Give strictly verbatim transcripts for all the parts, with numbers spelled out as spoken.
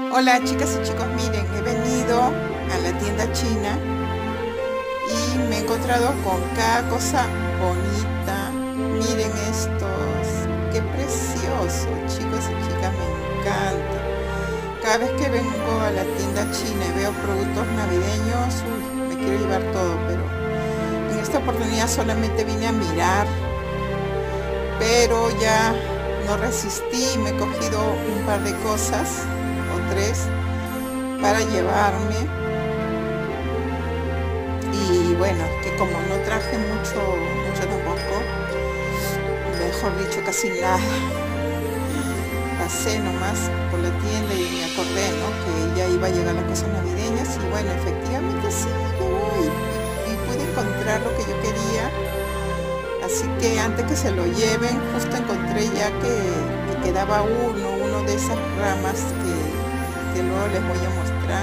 Hola chicas y chicos, miren, he venido a la tienda china y me he encontrado con cada cosa bonita. Miren estos, qué precioso, chicos y chicas, me encanta. Cada vez que vengo a la tienda china y veo productos navideños, uy, me quiero llevar todo, pero en esta oportunidad solamente vine a mirar, pero ya no resistí y me he cogido un par de cosas o tres para llevarme. Y bueno, que como no traje mucho mucho tampoco, mejor dicho casi nada, pasé nomás por la tienda y me acordé, ¿no?, que ya iba a llegar las cosas navideñas y bueno, efectivamente sí, llegó y, y pude encontrar lo que yo quería. Así que antes que se lo lleven, justo encontré ya que, que quedaba uno, uno de esas ramas que, que luego les voy a mostrar.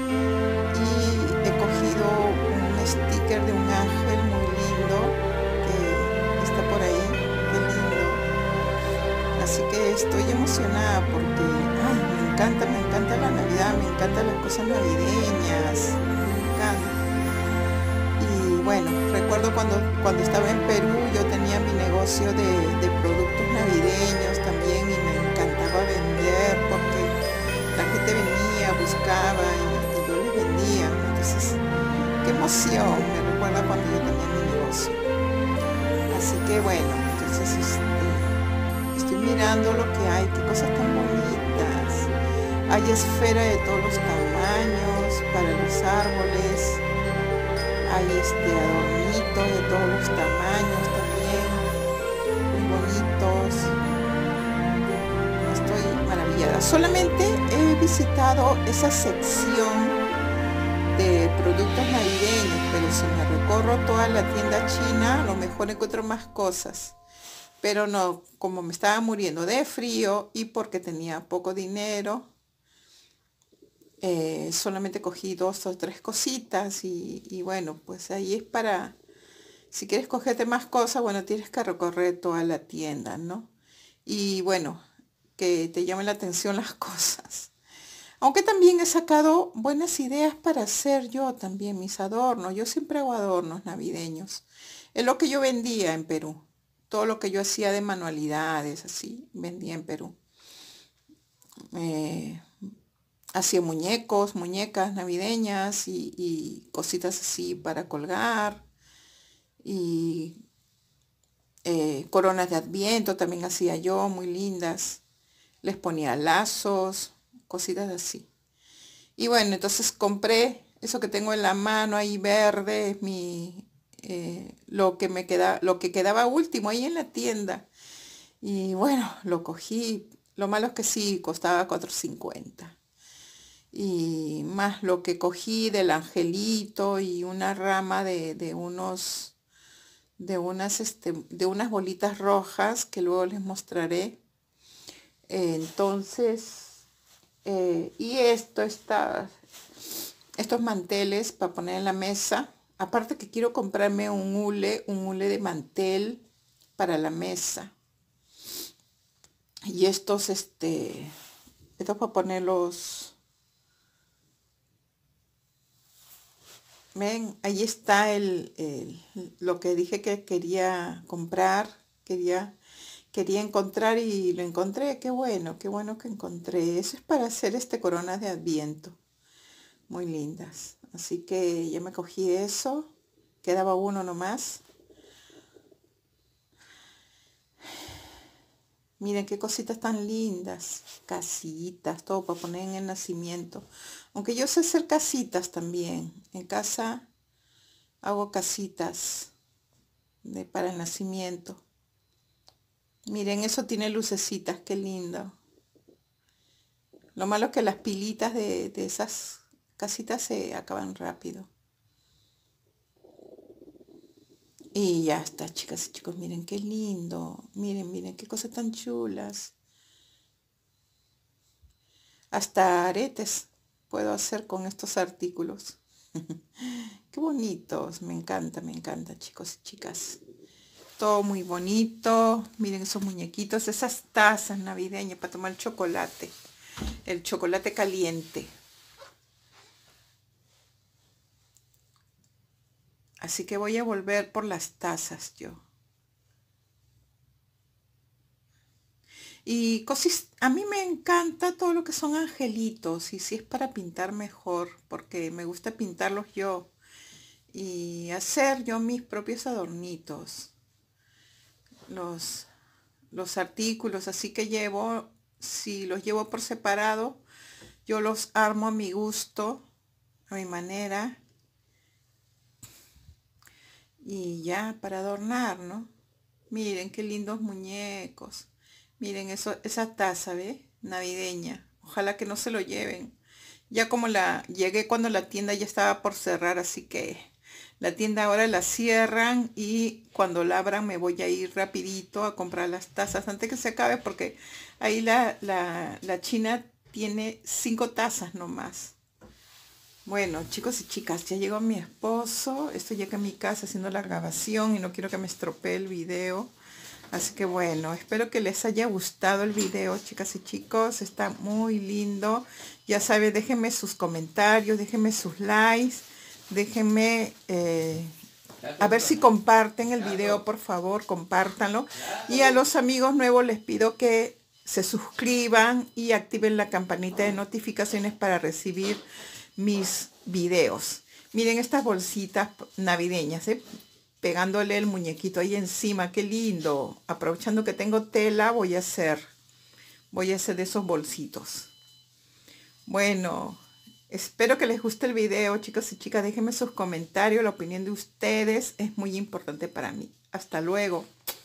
Y he cogido un sticker de un ángel muy lindo que está por ahí, qué lindo. Así que estoy emocionada porque ay, me encanta, me encanta la Navidad, me encantan las cosas navideñas, me encanta. Y bueno, recuerdo cuando, cuando estaba en Perú, yo tenía mi negocio de, de productos navideños también y me encantaba vender porque la gente venía, buscaba y, y yo les vendía. Entonces, qué emoción, me recuerda cuando yo tenía mi negocio. Así que bueno, entonces este, estoy mirando lo que hay, qué cosas tan bonitas. Hay esfera de todos los tamaños para los árboles. Hay este adornitos de todos los tamaños también, muy bonitos. Estoy maravillada. Solamente he visitado esa sección de productos navideños, pero si me recorro toda la tienda china, a lo mejor encuentro más cosas. Pero no, como me estaba muriendo de frío y porque tenía poco dinero, Eh, solamente cogí dos o tres cositas y, y bueno, pues ahí es para, si quieres cogerte más cosas, bueno, tienes que recorrer toda la tienda, ¿no? Y bueno, que te llamen la atención las cosas. Aunque también he sacado buenas ideas para hacer yo también mis adornos. Yo siempre hago adornos navideños. Es lo que yo vendía en Perú. Todo lo que yo hacía de manualidades, así, vendía en Perú. Eh, Hacía muñecos, muñecas navideñas y, y cositas así para colgar. Y eh, coronas de adviento también hacía yo, muy lindas. Les ponía lazos, cositas así. Y bueno, entonces compré eso que tengo en la mano ahí verde, es mi, eh, lo que me queda, lo que quedaba último ahí en la tienda. Y bueno, lo cogí. Lo malo es que sí, costaba cuatro cincuenta. Y más lo que cogí del angelito y una rama de, de unos de unas este, de unas bolitas rojas que luego les mostraré. Eh, entonces eh, y esto está estos manteles para poner en la mesa. Aparte que quiero comprarme un hule un hule de mantel para la mesa. Y estos este estos para ponerlos. Ven, ahí está el, el- lo que dije que quería comprar, quería, quería encontrar y lo encontré. Qué bueno, qué bueno que encontré. Eso es para hacer este coronas de adviento, muy lindas. Así que ya me cogí eso, quedaba uno nomás. Miren qué cositas tan lindas, casitas, todo para poner en el nacimiento. Aunque yo sé hacer casitas también, en casa hago casitas de, para el nacimiento. Miren, eso tiene lucecitas, qué lindo. Lo malo es que las pilitas de, de esas casitas se acaban rápido. Y ya está, chicas y chicos, miren qué lindo. Miren, miren qué cosas tan chulas. Hasta aretes puedo hacer con estos artículos. Qué bonitos, me encanta, me encanta, chicos y chicas. Todo muy bonito. Miren esos muñequitos, esas tazas navideñas para tomar chocolate. el chocolate caliente. Así que voy a volver por las tazas yo. Y cosas, a mí me encanta todo lo que son angelitos, y si es para pintar mejor, porque me gusta pintarlos yo y hacer yo mis propios adornitos. Los, los artículos así que llevo, si los llevo por separado, yo los armo a mi gusto, a mi manera, y ya para adornar, ¿no? Miren qué lindos muñecos. Miren eso, esa taza, ¿ve? Navideña. Ojalá que no se lo lleven. Ya como la llegué cuando la tienda ya estaba por cerrar, así que la tienda ahora la cierran y cuando la abran me voy a ir rapidito a comprar las tazas antes que se acabe, porque ahí la, la, la china tiene cinco tazas nomás. Bueno, chicos y chicas, ya llegó mi esposo. Estoy ya acá en mi casa haciendo la grabación y no quiero que me estropee el video. Así que bueno, espero que les haya gustado el video, chicas y chicos. Está muy lindo. Ya saben, déjenme sus comentarios, déjenme sus likes, déjenme... Eh, a ver si comparten el video, por favor, compártanlo. Y a los amigos nuevos les pido que se suscriban y activen la campanita de notificaciones para recibir mis videos. Miren estas bolsitas navideñas, ¿eh? Pegándole el muñequito ahí encima, qué lindo. Aprovechando que tengo tela, voy a hacer, voy a hacer de esos bolsitos. Bueno, espero que les guste el video, chicos y chicas. Déjenme sus comentarios, la opinión de ustedes es muy importante para mí. Hasta luego.